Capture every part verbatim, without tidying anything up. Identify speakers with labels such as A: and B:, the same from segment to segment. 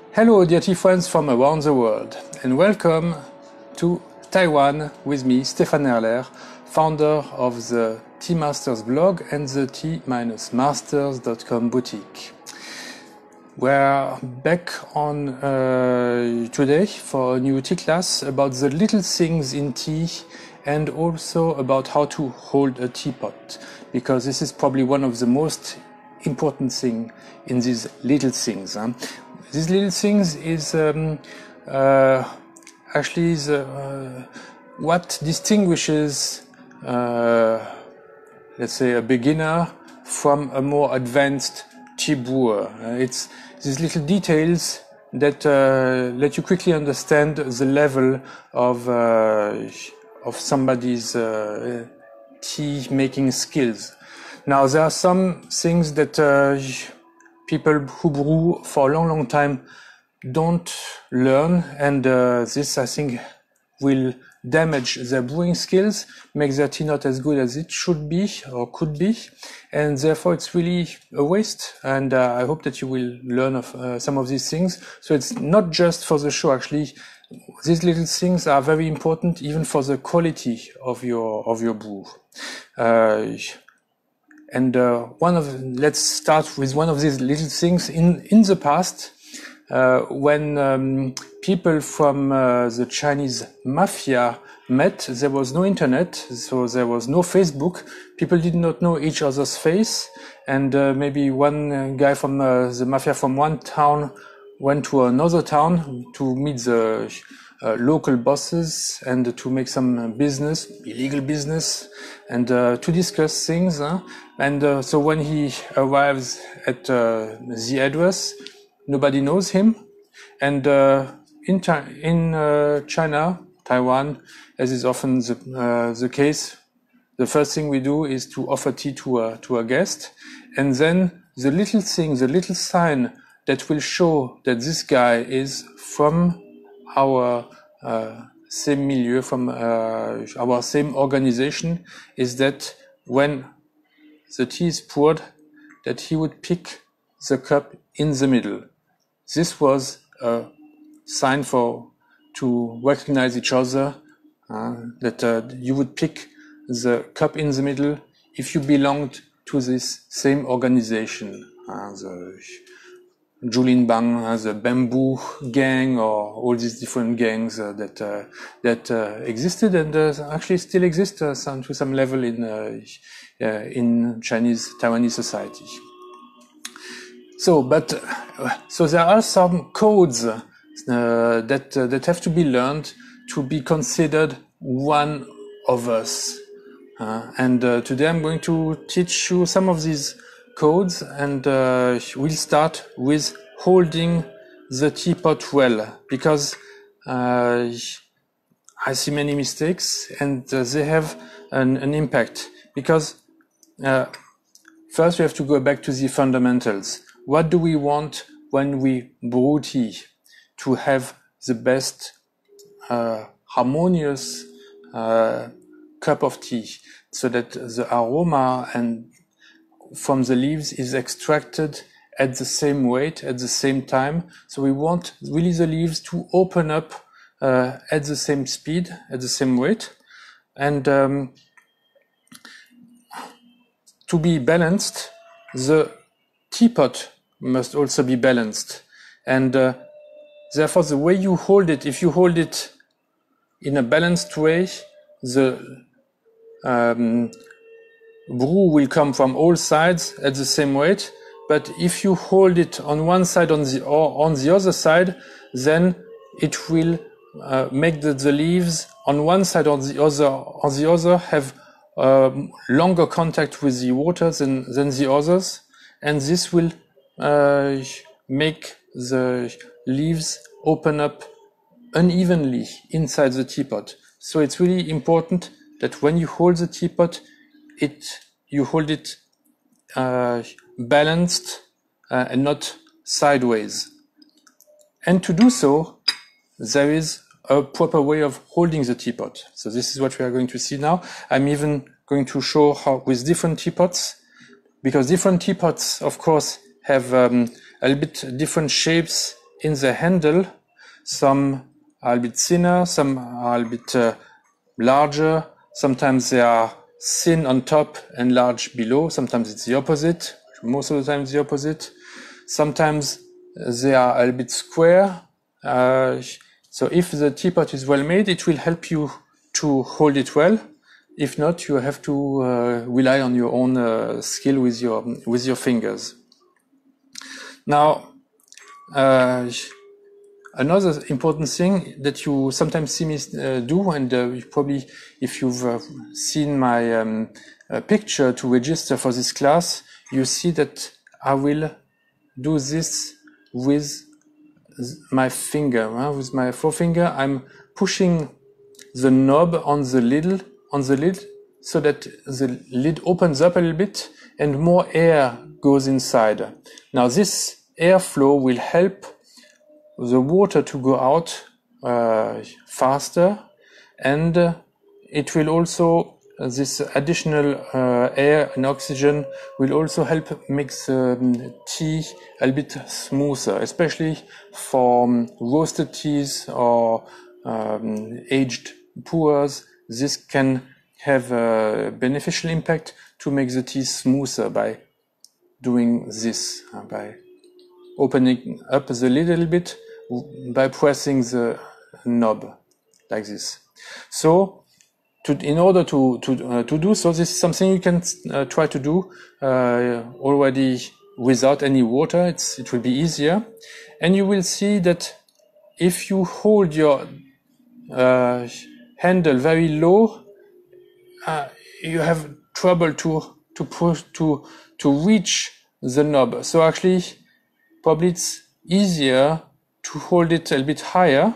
A: Hello, dear tea friends from around the world, and welcome to Taiwan with me, Stéphane Erler, founder of the Tea Masters blog and the tea masters dot com boutique. We're back on uh, today for a new tea class about the little things in tea and also about how to hold a teapot, because this is probably one of the most important things in these little things. Huh? These little things is um, uh, actually the, uh, what distinguishes, uh, let's say, a beginner from a more advanced tea brewer. Uh, it's these little details that uh, let you quickly understand the level of uh, of somebody's uh, tea making skills. Now, there are some things that uh, people who brew for a long, long time don't learn, and uh, this, I think, will damage their brewing skills, make their tea not as good as it should be or could be, and therefore it's really a waste. And uh, I hope that you will learn of uh, some of these things. So it's not just for the show, actually. These little things are very important, even for the quality of your of your brew. Uh, And uh, one of let's start with one of these little things. In in the past, uh, when um, people from uh, the Chinese mafia met, there was no internet, so there was no Facebook. People did not know each other's face, and uh, maybe one uh, guy from uh, the mafia from one town went to another town to meet the uh, local bosses and to make some business, illegal business, and uh, to discuss things. Huh? And uh, so when he arrives at uh, the address, nobody knows him. And uh, in, in uh, China, Taiwan, as is often the, uh, the case, the first thing we do is to offer tea to a, to a guest. And then the little thing, the little sign that will show that this guy is from our uh, same milieu, from uh, our same organization, is that when the tea is poured, that he would pick the cup in the middle. This was a sign for to recognize each other, uh, that uh, you would pick the cup in the middle if you belonged to this same organization, uh, the Julin Bang, uh, the Bamboo Gang, or all these different gangs uh, that uh, that uh, existed and uh, actually still exist uh, some, to some level in uh, uh, in Chinese Taiwanese society. So, but uh, so there are some codes uh, that uh, that have to be learned to be considered one of us. Uh, and uh, today I'm going to teach you some of these codes, and uh, we'll start with holding the teapot well, because uh, I see many mistakes and uh, they have an, an impact. Because uh, first we have to go back to the fundamentals. What do we want when we brew tea? To have the best uh, harmonious uh, cup of tea, so that the aroma and from the leaves is extracted at the same weight, at the same time. So we want really the leaves to open up uh, at the same speed, at the same weight. And um, to be balanced, the teapot must also be balanced. And uh, therefore, the way you hold it, if you hold it in a balanced way, the um, brew will come from all sides at the same weight. But if you hold it on one side on the, or on the other side, then it will uh, make the, the leaves on one side or the other, on the other have um, longer contact with the water than, than the others. And this will uh, make the leaves open up unevenly inside the teapot. So it's really important that when you hold the teapot, it you hold it uh, balanced uh, and not sideways. And to do so, there is a proper way of holding the teapot. So this is what we are going to see now. I'm even going to show how with different teapots, because different teapots, of course, have um, a little bit different shapes in the handle. Some are a bit thinner, some are a bit uh, larger. Sometimes they are thin on top and large below. Sometimes it's the opposite. Most of the time it's the opposite. Sometimes they are a bit square. Uh, so if the teapot is well made, it will help you to hold it well. If not, you have to uh, rely on your own uh, skill with your with your fingers. Now, uh, another important thing that you sometimes see me uh, do, and uh, you probably, if you've uh, seen my um, uh, picture to register for this class, you see that I will do this with my finger, huh? With my forefinger. I'm pushing the knob on the lid, on the lid, so that the lid opens up a little bit and more air goes inside. Now this airflow will help the water to go out uh, faster, and uh, it will also, uh, this additional uh, air and oxygen will also help make the um, tea a little bit smoother, especially for um, roasted teas or um, aged pours. This can have a beneficial impact to make the tea smoother by doing this, uh, by opening up the lid a little bit by pressing the knob like this. So, to, in order to to uh, to do so, this is something you can uh, try to do uh, already without any water. It's it will be easier, and you will see that if you hold your uh, handle very low, uh, you have trouble to to push to to reach the knob. So actually, probably it's easier to hold it a little bit higher.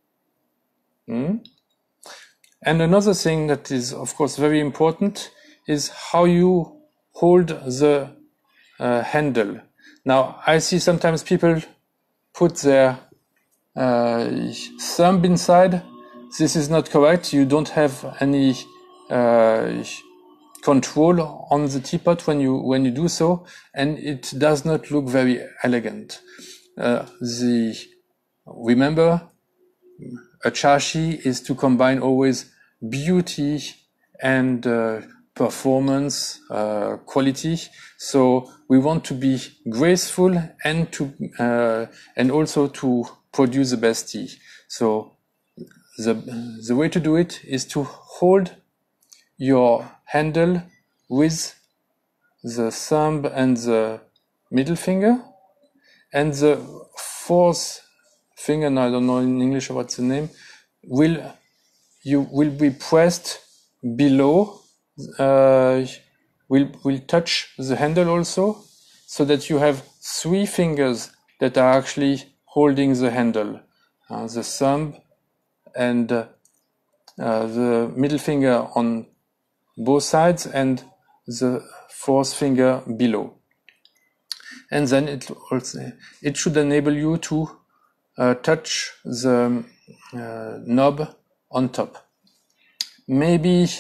A: Mm. And another thing that is, of course, very important is how you hold the uh, handle. Now, I see sometimes people put their uh, thumb inside. This is not correct. You don't have any uh, control on the teapot when you when you do so, and it does not look very elegant. Uh, the remember, a charshi is to combine always beauty and uh, performance, uh, quality. So we want to be graceful and to uh, and also to produce the best tea. So the the way to do it is to hold your handle with the thumb and the middle finger, and the fourth finger, now I don't know in English what's the name, will you will be pressed below, uh, will will touch the handle also, so that you have three fingers that are actually holding the handle, uh, the thumb and uh, uh, the middle finger on both sides and the fourth finger below. And then it also it should enable you to uh, touch the uh, knob on top. Maybe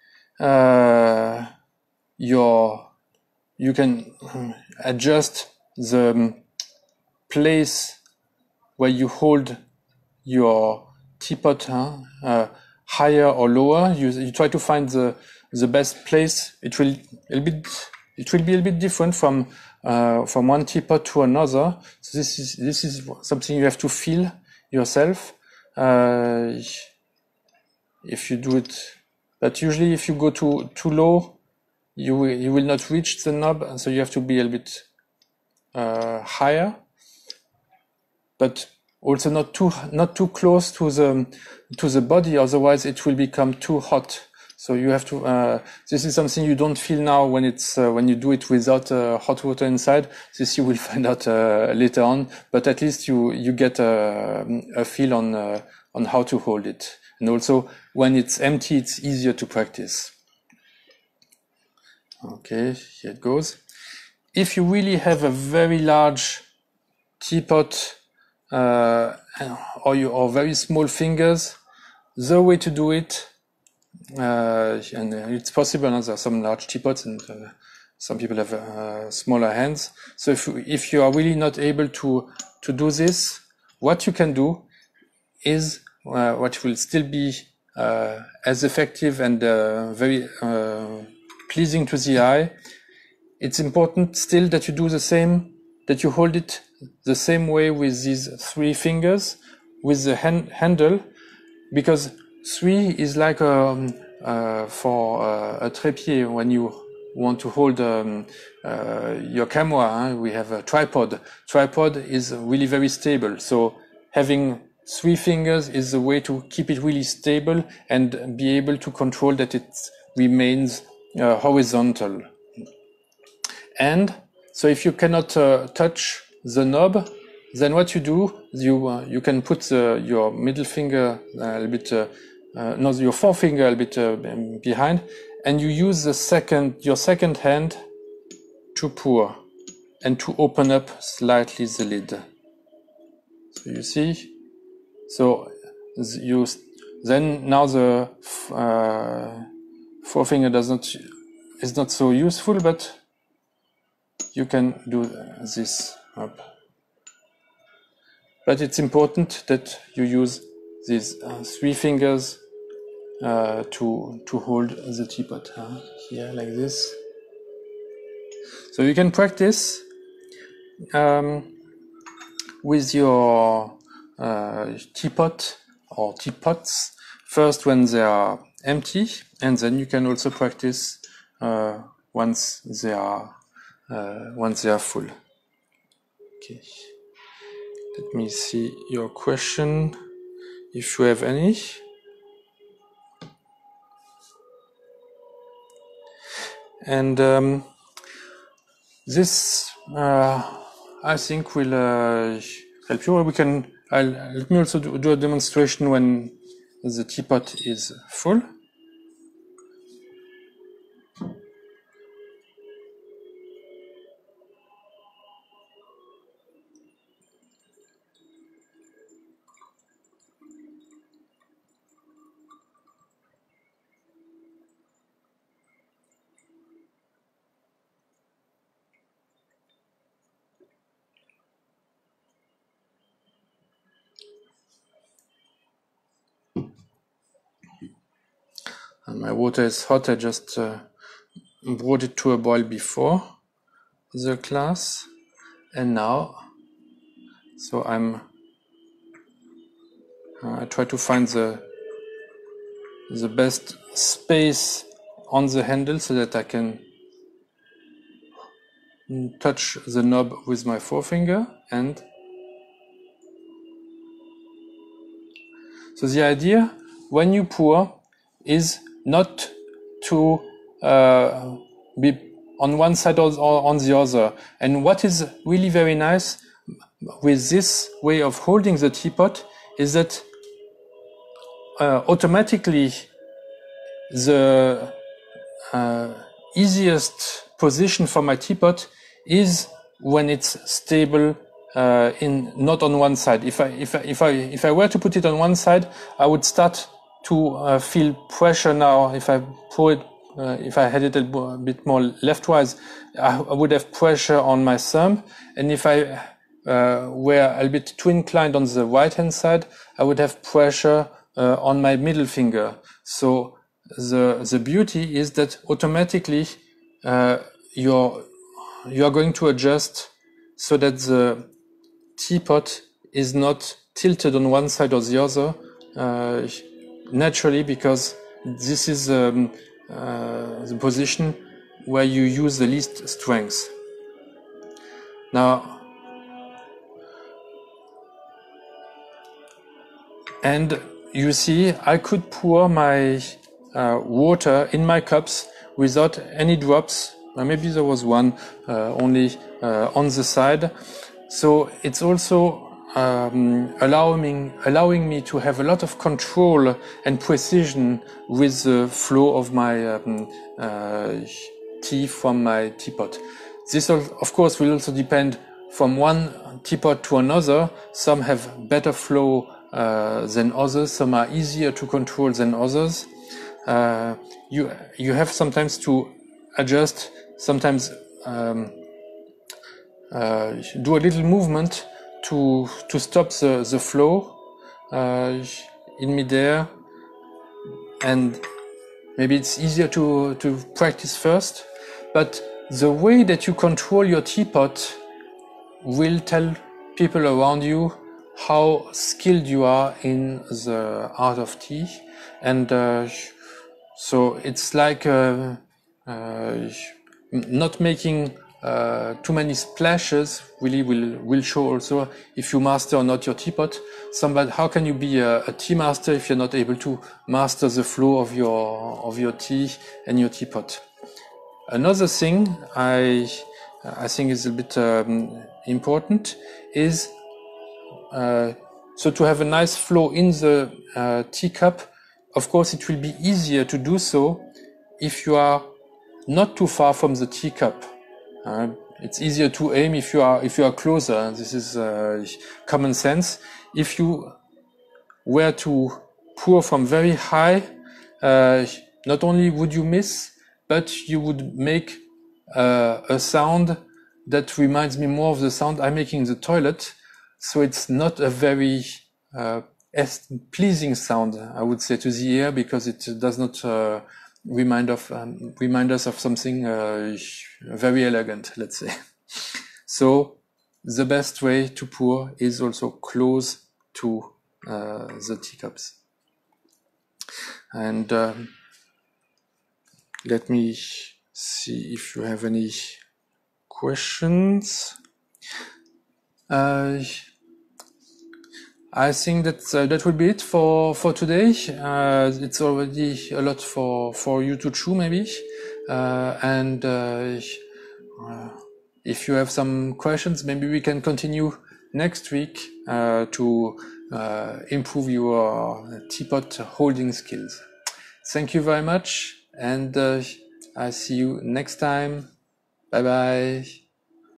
A: uh, your you can adjust the place where you hold your teapot, huh? uh, higher or lower. You, you try to find the the best place. It will a bit it will be a bit different from uh, from one teapot to another. So this is this is something you have to feel yourself. Uh, if you do it, but usually if you go too too low, you will, you will not reach the knob, and so you have to be a little bit uh, higher, but also not too not too close to the to the body, otherwise it will become too hot. So you have to. Uh, this is something you don't feel now when it's uh, when you do it without uh, hot water inside. This you will find out uh, later on, but at least you you get a, a feel on uh, on how to hold it, and also when it's empty, it's easier to practice. Okay, here it goes. If you really have a very large teapot uh, or you or very small fingers, the way to do it. Uh, and it's possible, no? There are some large teapots and uh, some people have uh, smaller hands. So if, if you are really not able to, to do this, what you can do is uh, what will still be uh, as effective and uh, very uh, pleasing to the eye. It's important still that you do the same, that you hold it the same way with these three fingers, with the hand, handle, because three is like um, uh, for uh, a trépied when you want to hold um, uh, your camera. Huh? We have a tripod. Tripod is really very stable. So having three fingers is a way to keep it really stable and be able to control that it remains uh, horizontal. And so if you cannot uh, touch the knob, then what you do, you uh, you can put uh, your middle finger a little bit, uh, uh, no, your forefinger a little bit uh, behind, and you use the second, your second hand to pour and to open up slightly the lid. So you see, so you then now the uh, forefinger does not is not so useful, but you can do this up. But it's important that you use these uh, three fingers uh, to to hold the teapot huh? Here like this. So you can practice um, with your uh, teapot or teapots first when they are empty, and then you can also practice uh, once they are uh, once they are full. Okay. Let me see your question, if you have any. And um, this, uh, I think, will uh, help you. We can. I'll, let me also do, do a demonstration when the teapot is full. And my water is hot. I just uh, brought it to a boil before the class, and now, so I'm. Uh, I try to find the the best space on the handle so that I can touch the knob with my forefinger. And so the idea when you pour is not to uh, be on one side or on the other. And what is really very nice with this way of holding the teapot is that uh, automatically the uh, easiest position for my teapot is when it's stable uh, in not on one side. If I if I if I if I were to put it on one side, I would start to uh, feel pressure now. If I pour it, uh, if I had it a bit more leftwise, I, I would have pressure on my thumb. And if I uh, were a bit too inclined on the right hand side, I would have pressure uh, on my middle finger. So the the beauty is that automatically uh, you're you are going to adjust so that the teapot is not tilted on one side or the other uh, naturally, because this is um, uh, the position where you use the least strength. Now, and you see, I could pour my uh, water in my cups without any drops. Uh, maybe there was one uh, only uh, on the side. So it's also um, allowing allowing me to have a lot of control and precision with the flow of my um, uh, tea from my teapot. This, of course, will also depend from one teapot to another. Some have better flow uh, than others. Some are easier to control than others. Uh, you you have sometimes to adjust. Sometimes um, uh, do a little movement to to stop the the flow uh, in midair, and maybe it's easier to to practice first. But the way that you control your teapot will tell people around you how skilled you are in the art of tea, and uh, so it's like uh, uh, not making uh, too many splashes really will will show also if you master or not your teapot. Somebody, how can you be a, a tea master if you're not able to master the flow of your of your tea and your teapot? Another thing I I think is a bit um, important is uh, so to have a nice flow in the uh, teacup. Of course, it will be easier to do so if you are not too far from the teacup. Uh, it's easier to aim if you are if you are closer. This is uh, common sense. If you were to pour from very high, uh, not only would you miss, but you would make uh, a sound that reminds me more of the sound I make in the toilet. So it's not a very uh, pleasing sound, I would say, to the ear, because it does not uh, remind of um, remind us of something uh, very elegant, let's say. So the best way to pour is also close to uh, the teacups. And um, let me see if you have any questions. Uh, I think that uh, that will be it for for today. Uh, it's already a lot for for you to chew, maybe. Uh, and uh, uh, if you have some questions, maybe we can continue next week uh, to uh, improve your teapot holding skills. Thank you very much, and uh, I see you next time. Bye bye.